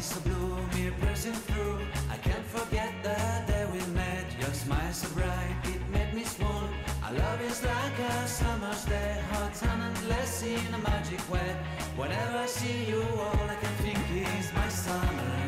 eyes so blue, me pressing through. I can't forget the day we met. Your smile so bright, it made me swoon. Our love is like a summer's day, hot and endless in a magic way. Whenever I see you, all I can think is my summer.